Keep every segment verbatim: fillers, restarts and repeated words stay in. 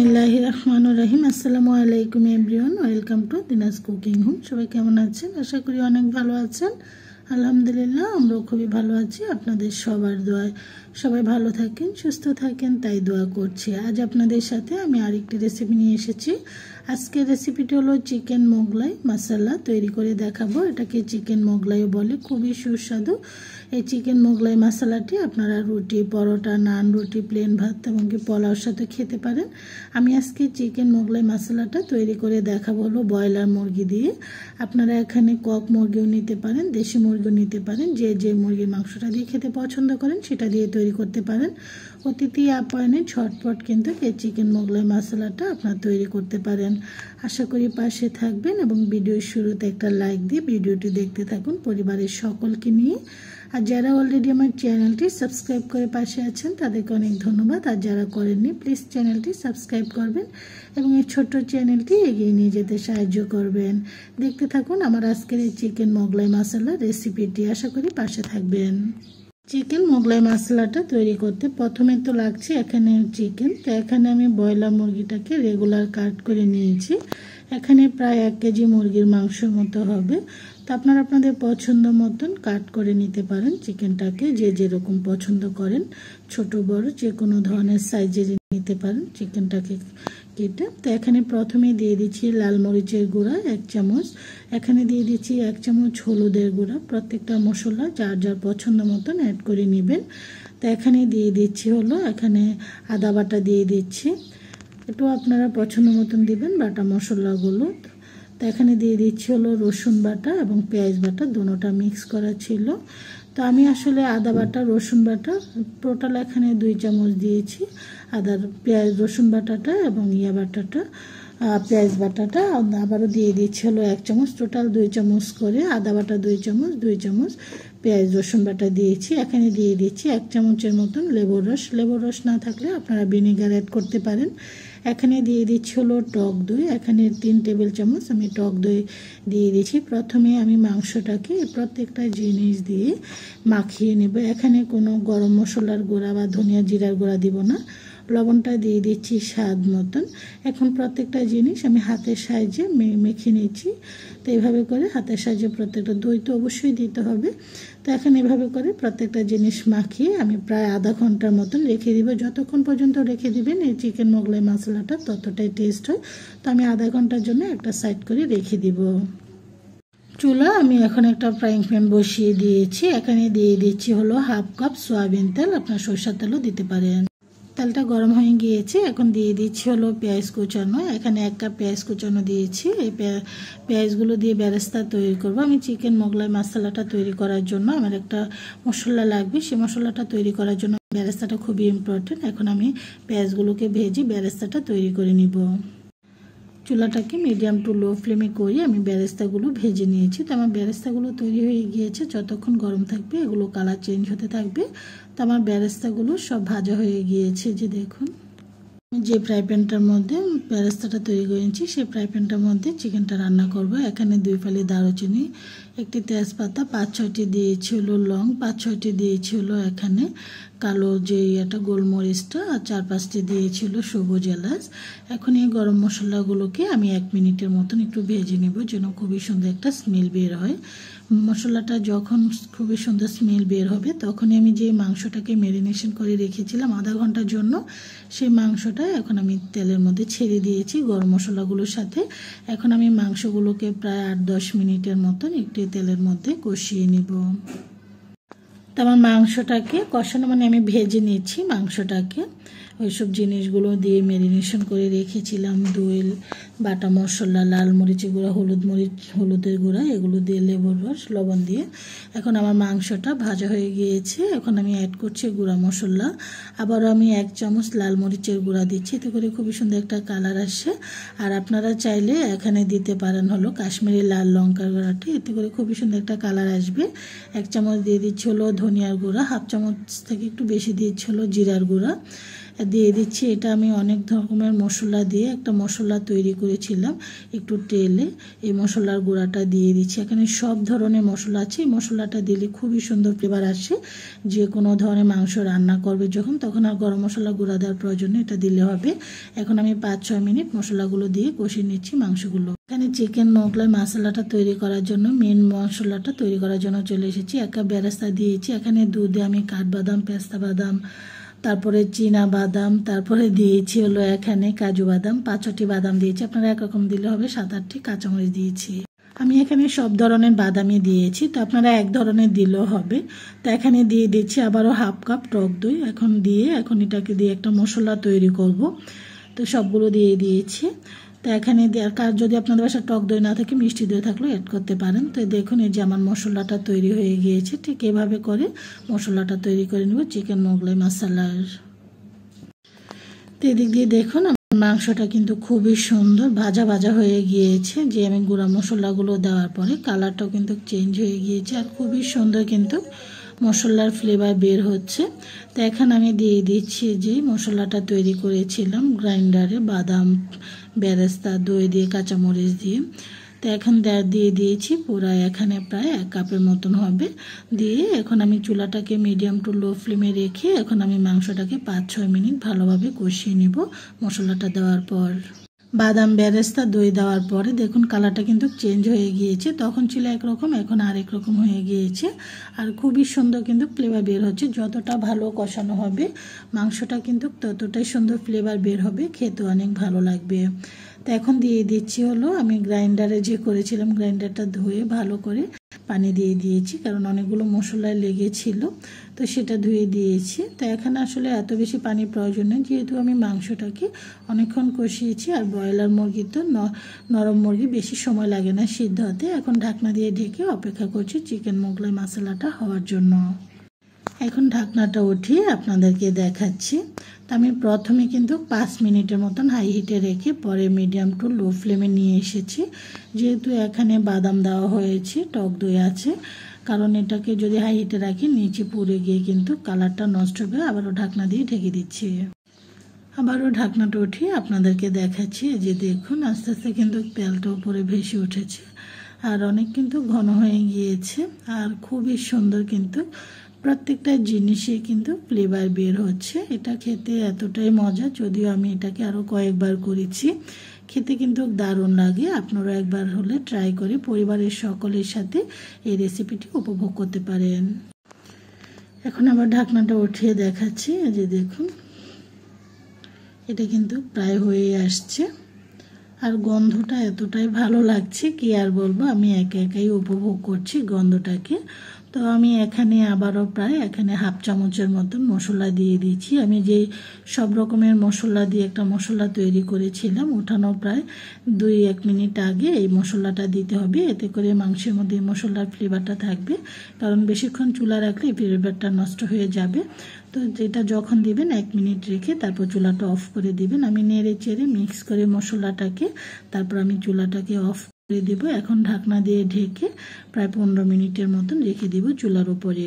বিসমিল্লাহির রহমানির রহিম। আসসালামু আলাইকুম everyone, welcome to Dina's cooking home. সবাই কেমন আছেন? আশা করি অনেক ভালো আছেন। আলহামদুলিল্লাহ, আমরাও খুবই ভালো আছি আপনাদের সবার দোয়ায়। সবাই ভালো থাকেন, সুস্থ থাকেন, তাই দোয়া করছি। আজ আপনাদের সাথে আমি আরেকটি রেসিপি নিয়ে এসেছি। আজকের রেসিপিটি হলো চিকেন মোগলাই মশলা তৈরি করে দেখাবো। এটাকে চিকেন মোগলাইও বলে, খুবই সুস্বাদু। এই চিকেন মোগলাই মশলাটি আপনারা রুটি, পরোটা, নান, রুটি, প্লেন ভাত এবং কি পোলাওর সাথে খেতে পারেন। আমি আজকে চিকেন মোগলাই মশলাটা তৈরি করে দেখাবো হলো ব্রয়লার মুরগি দিয়ে। আপনারা এখানে কক মুরগিও নিতে পারেন, দেশি মুরগিও নিতে পারেন। যে যে মুরগির মাংসটা দিয়ে খেতে পছন্দ করেন সেটা দিয়ে তৈরি করতে পারেন। অতিথি আপ্যায়নে ঝটপট কিন্তু এই চিকেন মোগলাই মশলাটা আপনারা তৈরি করতে পারেন। আশা করি পাশে থাকবেন এবং ভিডিওর শুরুতে একটা লাইক দিয়ে ভিডিওটি দেখতে থাকুন পরিবারের সকলকে নিয়ে। আর যারা অলরেডি আমার চ্যানেলটি সাবস্ক্রাইব করে পাশে আছেন তাদেরকে অনেক ধন্যবাদ। আর যারা করেননি প্লিজ চ্যানেলটি সাবস্ক্রাইব করবেন এবং এই ছোট্ট চ্যানেলটি এগিয়ে নিয়ে যেতে সাহায্য করবেন। দেখতে থাকুন আমার আজকের এই চিকেন মোগলাই মশলা রেসিপিটি। আশা করি পাশে থাকবেন। চিকেন মোগলাই মশলাটা তৈরি করতে প্রথমে তো লাগছে এখানে চিকেন। তো এখানে আমি ব্রয়লার মুরগিটাকে রেগুলার কাট করে নিয়েছি। এখানে প্রায় এক কেজি মুরগির মাংসের মতো হবে। তো আপনারা আপনাদের পছন্দ মতন কাট করে নিতে পারেন চিকেনটাকে, যে যেরকম পছন্দ করেন, ছোট বড় যে কোনো ধরনের সাইজের নিতে পারেন চিকেনটাকে কেটে। তো এখানে প্রথমে দিয়ে দিচ্ছি লাল মরিচের গুঁড়া এক চামচ, এখানে দিয়ে দিচ্ছি এক চামচ হলুদের গুঁড়া। প্রত্যেকটা মশলা যার যার পছন্দ মতন অ্যাড করে নেবেন। তো এখানে দিয়ে দিচ্ছি হলো এখানে আদা বাটা দিয়ে দিচ্ছি, একটু আপনারা পছন্দ মতন দিবেন বাটা মশলাগুলো। তো এখানে দিয়ে দিচ্ছি হলো রসুন বাটা এবং পেঁয়াজ বাটা, দুটোটা মিক্স করা ছিল। তো আমি আসলে আদা বাটা রসুন বাটা টোটাল এখানে দুই চামচ দিয়েছি। আদার পেঁয়াজ রসুন বাটাটা এবং ইয়া বাটাটা পেঁয়াজ বাটাটা আবারও দিয়ে দিচ্ছি হলো এক চামচ, টোটাল দুই চামচ করে আদা বাটা দুই চামচ, দুই চামচ পেঁয়াজ রসুন বাটা দিয়েছি। এখানে দিয়ে দিচ্ছি এক চামচের মতন লেবুর রস। লেবুর রস না থাকলে আপনারা ভিনেগার অ্যাড করতে পারেন। এখানে দিয়ে দিচ্ছি হলো টক দই, এখানে তিন টেবিল চামচ আমি টক দই দিয়ে দিচ্ছি। প্রথমে আমি মাংসটাকে প্রত্যেকটা জিনিস দিয়ে মাখিয়ে নেব। এখানে কোনো গরম মশলার গুঁড়া বা ধনিয়া জিরার গুঁড়া দিব না। লবণটা দিয়ে দিচ্ছি স্বাদ মতন। এখন প্রত্যেকটা জিনিস আমি হাতের সাহায্যে মেখে নিচ্ছি। তো এইভাবে করে হাতের সাহায্যে প্রত্যেকটা দই তো অবশ্যই দিতে হবে। তো এখন এভাবে করে প্রত্যেকটা জিনিস মাখিয়ে আমি প্রায় আধা ঘন্টার মতন রেখে দিব। যতক্ষণ পর্যন্ত রেখে দিবেন এই চিকেন মোগলাই মশলাটা ততটাই টেস্ট হয়। তো আমি আধা ঘন্টার জন্য একটা সাইড করে রেখে দিব। চুলা আমি এখন একটা ফ্রাইং প্যান বসিয়ে দিয়েছি। এখানে দিয়ে দিচ্ছি হলো হাফ কাপ সয়াবিন তেল, আপনার সরষের তেলও দিতে পারেন। তেলটা গরম হয়ে গিয়েছে, এখন দিয়ে দিচ্ছি হলো পেঁয়াজ কুচানো। এখানে এক কাপ পেঁয়াজ কুচানো দিয়েছি। এই পেঁয়াজগুলো দিয়ে বেরেস্তা তৈরি করব। আমি চিকেন মোগলাই মশলাটা তৈরি করার জন্য আমার একটা মশলা লাগবে, সেই মশলাটা তৈরি করার জন্য বেরেস্তাটা খুবই ইম্পর্টেন্ট। এখন আমি পেঁয়াজগুলোকে ভেজে বেরেস্তাটা তৈরি করে নিব। চুলাটাকে মিডিয়াম টু লো ফ্লেমে করে আমি বেরেস্তাগুলো ভেজে নিয়েছি। তো আমার বেরেস্তাগুলো তৈরি হয়ে গিয়েছে। যতক্ষণ গরম থাকবে এগুলো কালার চেঞ্জ হতে থাকবে। তো আমার বেরেস্তাগুলো সব ভাজা হয়ে গিয়েছে। যে দেখুন, যে ফ্রাই প্যানটার মধ্যে বেরেস্তাটা তৈরি করেছি সেই ফ্রাই প্যানটার মধ্যে চিকেনটা রান্না করব। এখানে দুই ফালি দারুচিনি, একটি তেজপাতা, পাঁচ ছয়টি দিয়েছি হলো লং, পাঁচ ছয়টি দিয়েছি হলো এখানে কালো যে এটা গোলমরিচটা, আর চার পাঁচটি দিয়েছিল সবুজ এলাচ। এখন এই গরম মশলাগুলোকে আমি এক মিনিটের মতন একটু ভেজে নেব যেন খুবই সুন্দর একটা স্মেল বের হয়। মশলাটা যখন খুবই সুন্দর স্মেল বের হবে তখনই আমি যে মাংসটাকে ম্যারিনেশন করে রেখেছিলাম আধা ঘন্টার জন্য, সেই মাংসটা এখন আমি তেলের মধ্যে ছেড়ে দিয়েছি গরম মশলাগুলোর সাথে। এখন আমি মাংসগুলোকে প্রায় আট দশ মিনিটের মতন একটু তেলের মধ্যে কষিয়ে নিব। তো আমার মাংসটাকে কষানো মানে আমি ভেজে নিচ্ছি মাংসটাকে। ওইসব জিনিসগুলো দিয়ে ম্যারিনেশন করে রেখেছিলাম, দই, বাটা মশলা, লাল মরিচের গুঁড়া, হলুদ মরিচ হলুদের গুঁড়া, এগুলো দিয়ে লেবুর রস, লবণ দিয়ে এখন আমার মাংসটা ভাজা হয়ে গিয়েছে। এখন আমি অ্যাড করছি গুঁড়া মশলা। আবারও আমি এক চামচ লাল মরিচের গুঁড়া দিচ্ছি, এতে করে খুবই সুন্দর একটা কালার আসে। আর আপনারা চাইলে এখানে দিতে পারেন হলো কাশ্মীরি লাল লঙ্কার গুঁড়াটি, এতে করে খুবই সুন্দর একটা কালার আসবে। এক চামচ দিয়ে দিচ্ছি হলো ধনিয়ার গুঁড়া, হাফ চামচ থেকে একটু বেশি দিচ্ছি হলো জিরার গুঁড়া। দিয়ে দিচ্ছি। এটা আমি অনেক রকমের মশলা দিয়ে একটা মশলা তৈরি করেছিলাম একটু তেলে, এই মশলার গুঁড়াটা দিয়ে দিচ্ছি। এখানে সব ধরনের মশলা আছে, এই মশলাটা দিলে খুবই সুন্দর ফ্লেভার আসে। যে কোনো ধরনের মাংস রান্না করবে যখন, তখন আর গরম মশলা গুঁড়া দেওয়ার প্রয়োজন নেই, এটা দিলে হবে। এখন আমি পাঁচ ছয় মিনিট মশলাগুলো দিয়ে কষিয়ে নিচ্ছি মাংসগুলো। এখানে চিকেন মোগলাই মশলাটা তৈরি করার জন্য, মেন মশলাটা তৈরি করার জন্য চলে এসেছি। এক কাপ বেরেস্তা দিয়েছি। এখানে দুধে আমি কাঠবাদাম, পেস্তা বাদাম, তারপরে চীনা বাদাম, তারপরে দিয়েছি হলো এখানে কাজু বাদাম, পাঁচ ছটি বাদাম দিয়েছি। আপনারা একরকম দিলে হবে। সাত আটটি কাঁচামরিচ দিয়েছি। আমি এখানে সব ধরনের বাদামই দিয়েছি, তো আপনারা এক ধরনের দিলেও হবে। তো এখানে দিয়ে দিচ্ছি আবারও হাফ কাপ টক দই। এখন দিয়ে এখন এটাকে দিয়ে একটা মশলা তৈরি করব। তো সবগুলো দিয়ে দিয়েছি। তো এখানে কার যদি আপনাদের বাসায় টক দই না থাকে, মিষ্টি দই থাকলেও অ্যাড করতে পারেন। তো দেখুন এই যে আমার মশলাটা তৈরি হয়ে গিয়েছে। ঠিক এভাবে করে মশলাটা তৈরি করে নেব চিকেন মোগলাই মশলার। তো এদিক দিয়ে দেখুন মাংসটা কিন্তু খুবই সুন্দর ভাজা ভাজা হয়ে গিয়েছে। যে আমি গুঁড়া মশলাগুলো দেওয়ার পরে কালারটাও কিন্তু চেঞ্জ হয়ে গিয়েছে, আর খুবই সুন্দর কিন্তু মশলার ফ্লেভার বের হচ্ছে। তো এখন আমি দিয়ে দিচ্ছি যে মশলাটা তৈরি করেছিলাম গ্রাইন্ডারে, বাদাম, বেরেস্তা, দই দিয়ে, কাঁচামরিচ দিয়ে। তো এখন দিয়ে দিয়েছি পুরো এখানে প্রায় এক কাপের মতন হবে। দিয়ে এখন আমি চুলাটাকে মিডিয়াম টু লো ফ্লেমে রেখে এখন আমি মাংসটাকে পাঁচ ছয় মিনিট ভালোভাবে কষিয়ে নিব। মশলাটা দেওয়ার পর বাদাম, বেরেস্তা, দই দেওয়ার পরে দেখুন কালারটা কিন্তু চেঞ্জ হয়ে গিয়েছে। তখন ছিল একরকম, এখন আরেক রকম হয়ে গিয়েছে, আর খুবই সুন্দর কিন্তু ফ্লেভার বের হচ্ছে। যতটা ভালো কষানো হবে মাংসটা কিন্তু ততটাই সুন্দর ফ্লেভার বের হবে, খেতে অনেক ভালো লাগবে। তো এখন দিয়ে দিচ্ছি হলো আমি গ্রাইন্ডারে যে করেছিলাম, গ্রাইন্ডারটা ধুয়ে ভালো করে পানি দিয়ে দিয়েছি, কারণ অনেকগুলো মশলায় লেগেছিল, তো সেটা ধুয়ে দিয়েছি। তো এখানে আসলে এত বেশি পানির প্রয়োজন নেই, যেহেতু আমি মাংসটাকে অনেকক্ষণ কষিয়েছি। আর ব্রয়লার মুরগি তো নরম মুরগি, বেশি সময় লাগে না সিদ্ধ হতে। এখন ঢাকনা দিয়ে ঢেকে অপেক্ষা করছি চিকেন মোগলাই মশলাটা হওয়ার জন্য। এখন ঢাকনাটা উঠিয়ে আপনাদেরকে দেখাচ্ছি। তো আমি প্রথমে কিন্তু পাঁচ মিনিটের মতন হাই হিটে রেখে পরে মিডিয়াম টু লো ফ্লেমে নিয়ে এসেছি। যেহেতু এখানে বাদাম দেওয়া হয়েছে, টক দই আছে, কারণ এটাকে যদি হাই হিটে রাখি নিচে পুড়ে গিয়ে কিন্তু কালারটা নষ্ট হবে। আবারও ঢাকনা দিয়ে ঢেকে দিচ্ছি। আবারও ঢাকনাটা উঠিয়ে আপনাদেরকে দেখাচ্ছি। যে দেখুন আস্তে আস্তে কিন্তু তেলটা উপরে ভেসে উঠেছে, আর অনেক কিন্তু ঘন হয়ে গিয়েছে, আর খুবই সুন্দর কিন্তু প্রত্যেকটা জিনিসে কিন্তু ফ্লেভার বের হচ্ছে। এটা খেতে এতটাই মজা, যদিও আমি এটাকে আরও কয়েকবার করেছি, খেতে কিন্তু দারুণ লাগে। আপনারা একবার হলে ট্রাই করে পরিবারের সকলের সাথে এই রেসিপিটি উপভোগ করতে পারেন। এখন আবার ঢাকনাটা উঠিয়ে দেখাচ্ছি। যে দেখুন এটা কিন্তু প্রায় হয়ে আসছে, আর গন্ধটা এতটাই ভালো লাগছে কি আর বলবো। আমি একা একাই উপভোগ করছি গন্ধটাকে। তো আমি এখানে আবারও প্রায় এখানে হাফ চামচের মতন মশলা দিয়ে দিচ্ছি। আমি যে সব রকমের মশলা দিয়ে একটা মশলা তৈরি করেছিলাম, ওঠানো প্রায় দুই এক মিনিট আগে এই মশলাটা দিতে হবে। এতে করে মাংসের মধ্যে মশলার ফ্লেভারটা থাকবে, কারণ বেশিক্ষণ চুলা রাখলে এই ফ্লেভারটা নষ্ট হয়ে যাবে। তো যেটা যখন দিবেন এক মিনিট রেখে তারপর চুলাটা অফ করে দিবেন। আমি নেড়ে চেড়ে মিক্স করে মশলাটাকে তারপর আমি চুলাটাকে অফ করে দিব। এখন ঢাকনা দিয়ে ঢেকে প্রায় পনেরো মিনিটের মতন রেখে দিব চুলার উপরে।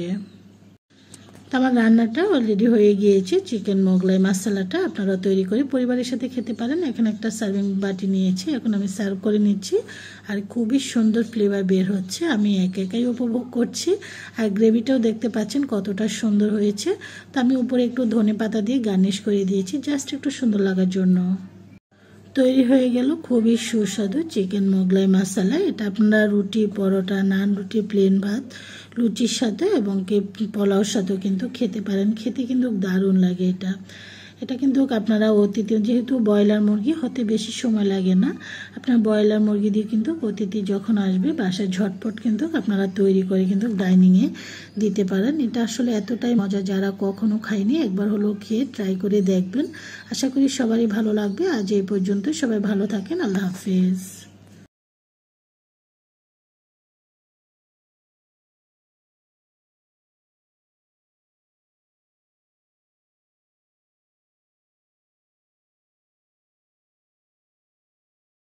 তো আমার রান্নাটা অলরেডি হয়ে গিয়েছে। চিকেন মোগলাই মশলাটা আপনারা তৈরি করে পরিবারের সাথে খেতে পারেন। এখানে একটা সার্ভিং বাটি নিয়েছি, এখন আমি সার্ভ করে নিচ্ছি। আর খুবই সুন্দর ফ্লেভার বের হচ্ছে, আমি এক একাই উপভোগ করছি। আর গ্রেভিটাও দেখতে পাচ্ছেন কতটা সুন্দর হয়েছে। তো আমি উপরে একটু ধনে পাতা দিয়ে গার্নিশ করে দিয়েছি, জাস্ট একটু সুন্দর লাগার জন্য। তৈরি হয়ে গেল খুবই সুস্বাদু চিকেন মোগলাই মশলা। এটা আপনারা রুটি, পরোটা, নান, রুটি, প্লেন ভাত, লুচির সাথে এবং কি পোলাওর সাথেও কিন্তু খেতে পারেন। খেতে কিন্তু দারুণ লাগে এটা। এটা কিন্তু আপনারা অতিথি, যেহেতু ব্রয়লার মুরগি হতে বেশি সময় লাগে না, আপনার ব্রয়লার মুরগি দিয়ে কিন্তু অতিথি যখন আসবে বাসায় ঝটপট কিন্তু আপনারা তৈরি করে কিন্তু ডাইনিংয়ে দিতে পারেন। এটা আসলে এতটাই মজা, যারা কখনো খায়নি একবার হলেও খেয়ে ট্রাই করে দেখবেন। আশা করি সবারই ভালো লাগবে। আজ এই পর্যন্ত, সবাই ভালো থাকেন। আল্লাহ হাফেজ।